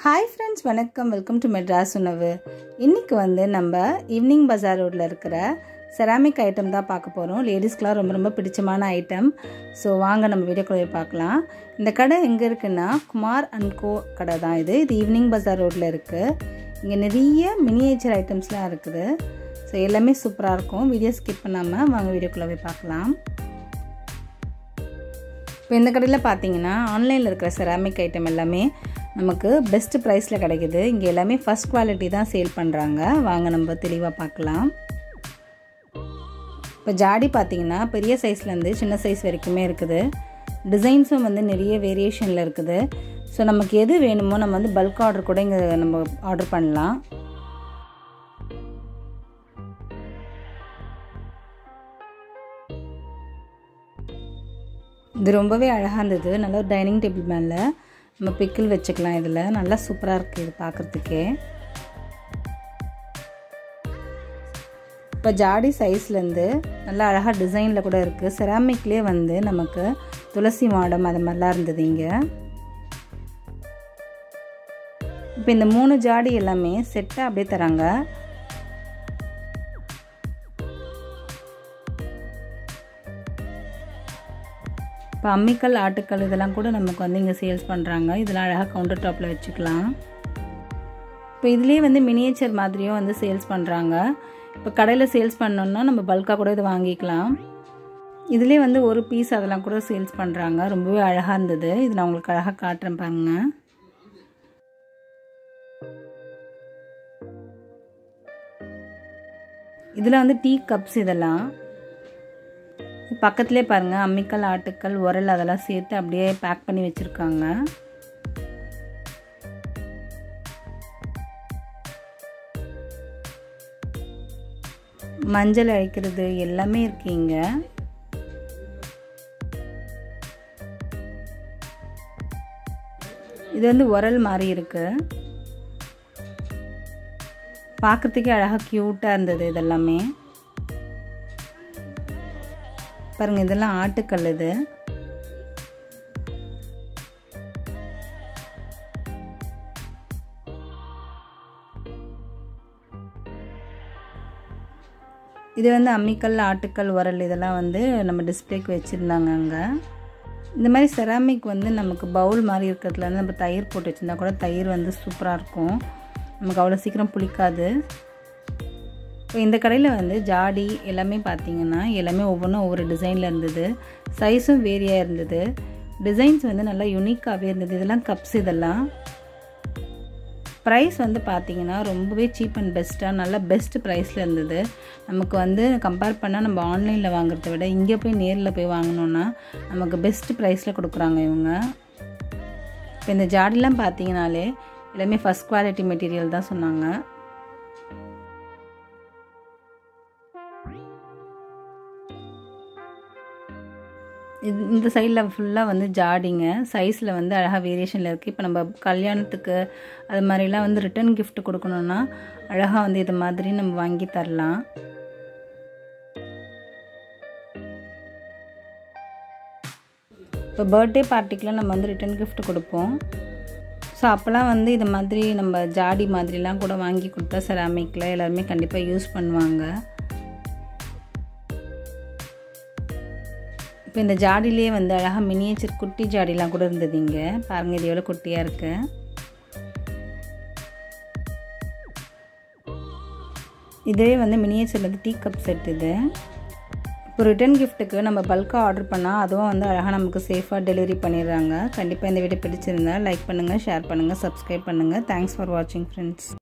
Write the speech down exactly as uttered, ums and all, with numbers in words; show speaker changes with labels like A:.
A: Hi friends, வணக்கம். Welcome to Madras உணவு. இன்னைக்கு வந்து நம்ம ஈவினிங் பஜார் ரோட்ல இருக்கிற செராமிக் ஐட்டம் தான் பார்க்க போறோம். லேடிஸ்க்குலாம் ரொம்ப ரொம்ப பிடிச்சமான ஐட்டம். ஸோ வாங்க நம்ம வீடியோக்குள்ளே பார்க்கலாம். இந்த கடை எங்கே இருக்குன்னா குமார் அண்ட் கோ கடை தான் இது. இது ஈவினிங் பஜார் ரோட்ல இருக்கு. இங்கே நிறைய மினியேச்சர் ஐட்டம்ஸ்லாம் இருக்குது. ஸோ எல்லாமே சூப்பராக இருக்கும். வீடியோ ஸ்கிப் பண்ணாமல் வாங்க வீடியோக்குள்ளே போய் பார்க்கலாம். இப்போ இந்த கடையில் பார்த்தீங்கன்னா ஆன்லைனில் இருக்கிற செராமிக் ஐட்டம் எல்லாமே நமக்கு பெஸ்ட் ப்ரைஸில் கிடைக்குது. இங்கே எல்லாமே ஃபஸ்ட் குவாலிட்டி தான் சேல் பண்ணுறாங்க. வாங்க நம்ம தெளிவாக பார்க்கலாம். இப்போ ஜாடி பார்த்தீங்கன்னா பெரிய சைஸ்லேருந்து சின்ன சைஸ் வரைக்குமே இருக்குது. டிசைன்ஸும் வந்து நிறைய வேரியேஷனில் இருக்குது. ஸோ நமக்கு எது வேணுமோ நம்ம வந்து பல்க் ஆர்டர் கூட இங்கே நம்ம ஆர்டர் பண்ணலாம். இது ரொம்பவே அழகாக இருந்தது. நல்லா டைனிங் டேபிள் மேலே நம்ம பிக்கிள் வச்சுக்கலாம். இதில் நல்லா சூப்பராக இருக்குது இது பார்க்குறதுக்கே. இப்போ ஜாடி சைஸ்லேருந்து நல்லா அழகாக டிசைனில் கூட இருக்குது. செராமிக்லேயே வந்து நமக்கு துளசி மாடம் அது மாதிரிலாம் இருந்தது இங்கே. இப்போ இந்த மூணு ஜாடி எல்லாமே செட்டாக அப்படியே தராங்க. இப்போ அம்மிக்கல் ஆட்டுக்கல் இதெல்லாம் கூட நமக்கு வந்து இங்கே சேல்ஸ் பண்ணுறாங்க. இதெல்லாம் அழகாக கவுண்டர் டாப்பில் வச்சுக்கலாம். இப்போ இதுலேயே வந்து மினியேச்சர் மாதிரியும் வந்து சேல்ஸ் பண்ணுறாங்க. இப்போ கடையில் சேல்ஸ் பண்ணோன்னா நம்ம பல்காக கூட இது வாங்கிக்கலாம். இதுலேயே வந்து ஒரு பீஸ் அதெல்லாம் கூட சேல்ஸ் பண்ணுறாங்க. ரொம்பவே அழகாக இருந்தது. இது நான் உங்களுக்கு அழகாக காட்டுறேன் பாருங்க. இதில் வந்து டீ கப்ஸ் இதெல்லாம் பக்கத்துலேயே பாருங்கள் அம்மிக்கல் ஆட்டுக்கல் உரல் அதெல்லாம் சேர்த்து அப்படியே பேக் பண்ணி வச்சுருக்காங்க. மஞ்சள் அழைக்கிறது எல்லாமே இருக்கு இங்க. இது வந்து உரல் மாதிரி இருக்கு. பார்க்கறதுக்கே அழகாக க்யூட்டாக இருந்தது இதெல்லாமே. பாருங்க இதெல்லாம் ஆட்டுக்கல். இது இது வந்து அம்மிக்கல் ஆட்டுக்கல் உரல் இதெல்லாம் வந்து நம்ம டிஸ்பிளேக்கு வச்சுருந்தாங்க அங்கே. இந்த மாதிரி செராமிக் வந்து நமக்கு பவுல் மாதிரி இருக்கிறதுல வந்து நம்ம தயிர் போட்டு வச்சுருந்தா கூட தயிர் வந்து சூப்பராக இருக்கும். நமக்கு அவ்வளோ சீக்கிரம் புளிக்காது. இப்போ இந்த கடையில் வந்து ஜாடி எல்லாமே பார்த்தீங்கன்னா எல்லாமே ஒவ்வொன்றும் ஒவ்வொரு டிசைனில் இருந்தது. சைஸும் வேரியாக இருந்தது. டிசைன்ஸ் வந்து நல்லா யூனிக்காகவே இருந்தது. இதெல்லாம் கப்ஸ் இதெல்லாம். ப்ரைஸ் வந்து பார்த்தீங்கன்னா ரொம்பவே சீப் அண்ட் பெஸ்ட்டாக நல்லா பெஸ்ட் ப்ரைஸில் இருந்தது. நமக்கு வந்து கம்பேர் பண்ணால் நம்ம ஆன்லைனில் வாங்குறத விட இங்கே போய் நேரில் போய் வாங்கினோன்னா நமக்கு பெஸ்ட் ப்ரைஸில் கொடுக்குறாங்க இவங்க. இப்போ இந்த ஜாடிலாம் பார்த்தீங்கனாலே எல்லாமே ஃபஸ்ட் குவாலிட்டி மெட்டீரியல் தான் சொன்னாங்க. இது இந்த சைடில் ஃபுல்லாக வந்து ஜாடிங்க. சைஸில் வந்து அழகாக வேரியேஷனில் இருக்குது. இப்போ நம்ம கல்யாணத்துக்கு அது மாதிரிலாம் வந்து ரிட்டன் கிஃப்ட் கொடுக்கணுன்னா அழகாக வந்து இது மாதிரி நம்ம வாங்கி தரலாம். இப்போ பர்த்டே பார்ட்டிக்கெலாம் நம்ம வந்து ரிட்டன் கிஃப்ட் கொடுப்போம். ஸோ அப்போல்லாம் வந்து இது மாதிரி நம்ம ஜாடி மாதிரிலாம் கூட வாங்கி கொடுத்தா செராமிக்கில் எல்லாருமே கண்டிப்பாக யூஸ் பண்ணுவாங்க. இப்போ இந்த ஜாடியிலே வந்து அழகாக மினியேச்சர் குட்டி ஜாடிலாம் கூட இருந்தது இங்கே. பாருங்கள் இது எவ்வளோ குட்டியாக இருக்குது. இதே வந்து மினியேச்சர் வந்து டீ கப் செட். இது இப்போ ரிட்டன் கிஃப்ட்டுக்கு நம்ம பல்காக ஆர்டர் பண்ணால் அதுவும் வந்து அழகாக நமக்கு சேஃபாக டெலிவரி பண்ணிடுறாங்க. கண்டிப்பாக இந்த வீடியோ பிடிச்சிருந்தா லைக் பண்ணுங்கள், ஷேர் பண்ணுங்கள், சப்ஸ்கிரைப் பண்ணுங்கள். தேங்க்ஸ் ஃபார் வாட்சிங் ஃப்ரெண்ட்ஸ்.